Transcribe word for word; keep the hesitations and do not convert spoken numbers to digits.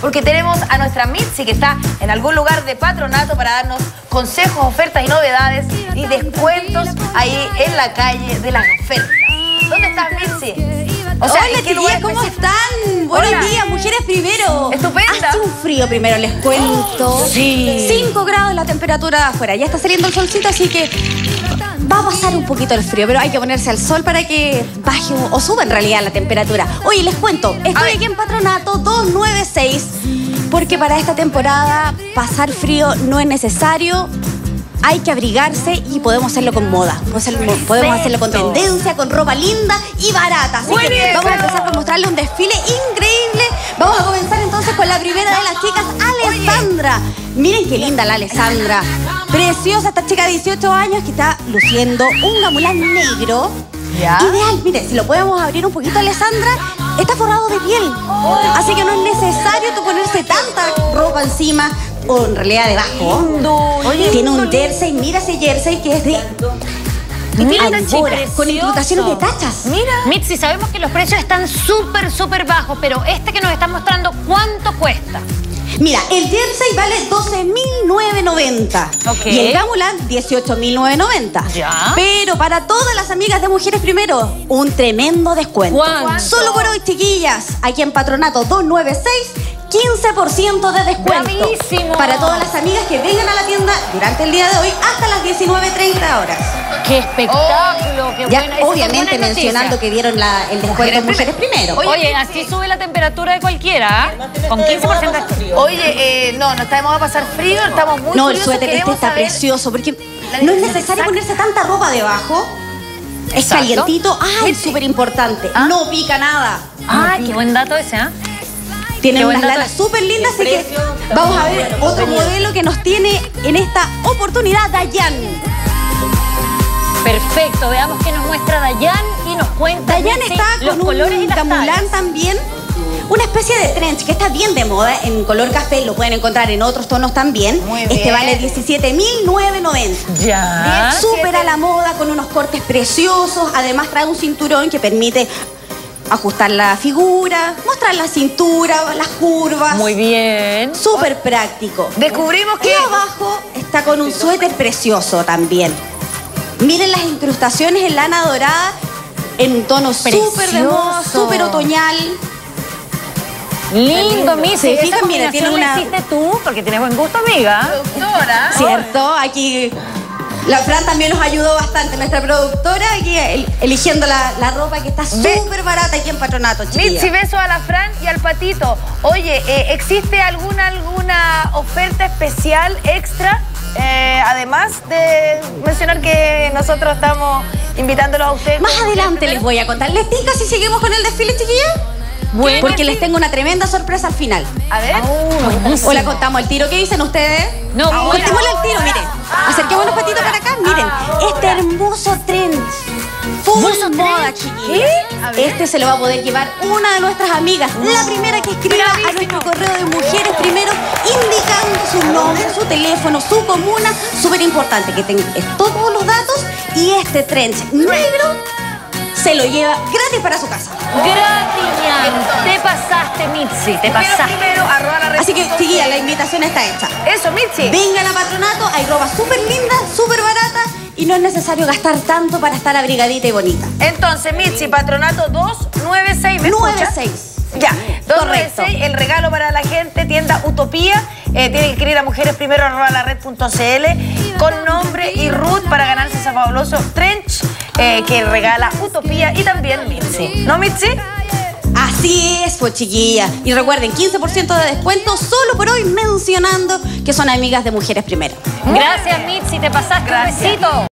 porque tenemos a nuestra Mitzi que está en algún lugar de Patronato para darnos consejos, ofertas y novedades y descuentos ahí en la calle de las ofertas. ¿Dónde estás, Mitzi? O sea, hola, chiquillas, ¿cómo están? Buenos Hola. días, mujeres primero. Estupenda. Hace un frío primero, les cuento. Sí. cinco grados la temperatura afuera. Ya está saliendo el solcito, así que va a pasar un poquito el frío, pero hay que ponerse al sol para que baje o suba en realidad la temperatura. Oye, les cuento, estoy aquí en Patronato doscientos noventa y seis, porque para esta temporada pasar frío no es necesario. Hay que abrigarse y podemos hacerlo con moda. Podemos hacerlo con tendencia, con ropa linda y barata. Así que bien, vamos a empezar por mostrarle un desfile increíble. Vamos a comenzar entonces con la primera de las chicas, Alessandra. Miren qué linda la Alessandra. Preciosa esta chica de dieciocho años que está luciendo un gamulán negro. ¿Ya? Ideal, mire, si lo podemos abrir un poquito, Alessandra, está forrado de piel. Así que no es necesario tú ponerse tanta ropa encima. O en realidad debajo. Oye, tiene un jersey, mira ese jersey que es de Angora, con incrustaciones de tachas. Mira. Mitzi, sabemos que los precios están súper, súper bajos, pero este que nos están mostrando, ¿cuánto cuesta? Mira, el jersey vale doce mil novecientos noventa. Okay. Y el gamulán, dieciocho mil novecientos noventa. Ya. Pero para todas las amigas de Mujeres Primero, un tremendo descuento. ¿Cuánto? Solo por hoy, chiquillas, aquí en Patronato doscientos noventa y seis, quince por ciento de descuento. ¡Bravísimo! Para todas las amigas que vengan a la tienda durante el día de hoy hasta las diecinueve treinta horas. ¡Qué espectáculo! Oh, ¡Qué ya, buena! obviamente mencionando que dieron la, el descuento en Mujeres Primero. Oye, Oye así sube la temperatura de cualquiera, ¿eh? Con quince por ciento de frío. Oye, eh, no, no estamos a pasar frío, estamos muy No, el suéter este está precioso, porque no es necesario ponerse tanta ropa debajo. Es Exacto. calientito. ¡Ay, súper importante! ¿Ah? No pica nada. ¡Ay, no qué buen dato ese, ¿eh? Tiene unas lanas súper lindas, así que vamos a ver otro modelo que nos tiene en esta oportunidad, Dayan. Perfecto, veamos qué nos muestra Dayan y nos cuenta Dayan está los con colores un gamulán también, una especie de trench que está bien de moda en color café, lo pueden encontrar en otros tonos también. Muy bien. Este vale diecisiete mil novecientos noventa. Ya. Súper a la moda, con unos cortes preciosos, además trae un cinturón que permite ajustar la figura, mostrar la cintura, las curvas. Muy bien. Súper práctico. Descubrimos que... Y abajo está con un suéter precioso también. Miren las incrustaciones en lana dorada en un tono súper de moda, súper otoñal. Lindo, Mitzi. ¿Se fijan? Mira, tiene una... ¿La hiciste tú? Porque tienes buen gusto, amiga. Productora. ¿Cierto? Aquí... La Fran también nos ayudó bastante, nuestra productora, aquí el, eligiendo la, la ropa que está súper barata aquí en Patronato, chiquilla. Mitzi, beso a la Fran y al Patito. Oye, eh, ¿existe alguna, alguna oferta especial extra? Eh, además de mencionar que nosotros estamos invitándolos a ustedes. Más adelante les voy a contar. ¿Les tinca si seguimos con el desfile, chiquilla? Bueno, porque les tengo una tremenda sorpresa al final. A ver. Oh, o la contamos al tiro. ¿Qué dicen ustedes? No, contémosle al tiro, miren. Acerquemos los patitos para acá, miren. Este hermoso trend. Full moda, chiquillos. Este se lo va a poder llevar una de nuestras amigas. La primera que escriba a nuestro correo de Mujeres Primero, indicando su nombre, su teléfono, su comuna. Súper importante que tenga todos los datos. Y este trend negro se lo lleva gratis para su casa. Gratis, te pasaste, Mitzi, te pasaste. Primero, arroba la red. Así que, chiquilla, la invitación está hecha. Eso, Mitzi. Vengan a Patronato, hay ropa súper linda, súper barata y no es necesario gastar tanto para estar abrigadita y bonita. Entonces, Mitzi, Patronato doscientos noventa y seis, ¿me noventa y escuchas? seis. Ya, doscientos noventa y seis, el regalo para la gente, tienda Utopía. Eh, tienen que escribir a mujeres primero arroba la red punto cl con nombre y root para ganarse ese fabuloso trench eh, que regala Utopía y también Mitzi. ¿No, Mitzi? Así es, pues, chiquilla. Y recuerden, quince por ciento de descuento solo por hoy, mencionando que son amigas de Mujeres Primero. Gracias, Mitzi, te pasaste. Gracias. Un besito.